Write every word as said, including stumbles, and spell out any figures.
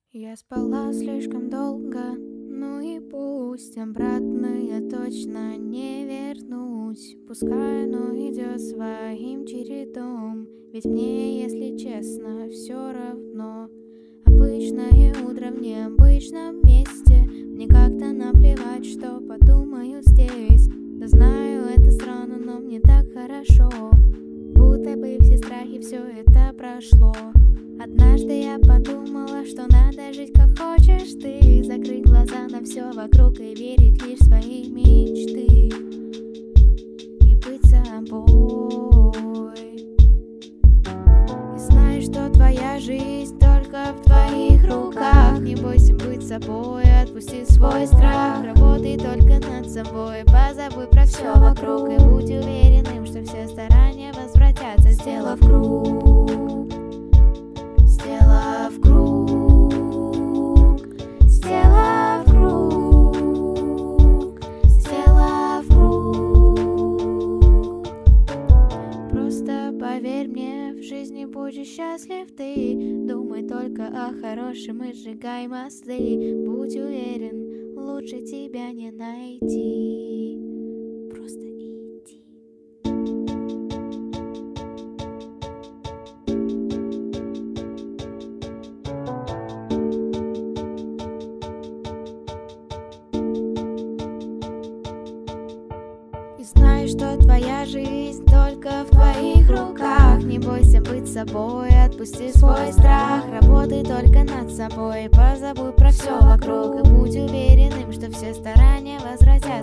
Я спала слишком долго, ну и пусть обратно я точно не вернусь. Пускай оно идет своим чередом, ведь мне, если честно, все равно. Обычное утро в необычном месте, мне как-то наплевать, что подумают здесь. Да знаю, это странно, но мне так хорошо, будто бы все страхи, все это прошло. Однажды я подумала, что надо жить как хочешь ты, закрыть глаза на все вокруг и верить лишь в свои мечты и быть собой. И знай, что твоя жизнь только в твоих руках. Не бойся быть собой, отпусти свой страх. Работай только над собой, позабудь про все вокруг и будь уверенным, что все старания возвратятся, сделав круг. Сделав круг, сделав круг, сделав круг. Просто поверь мне, в жизни будешь счастлив ты. Думай только о хорошем и сжигай мосты. Будь уверен, лучше тебя не найти. Просто иди. И знай, что твоя жизнь только в твоих руках. Не бойся быть собой, отпусти свой страх. Работай только над собой, позабудь про все вокруг и будь уверенным, что все старания возвратятся.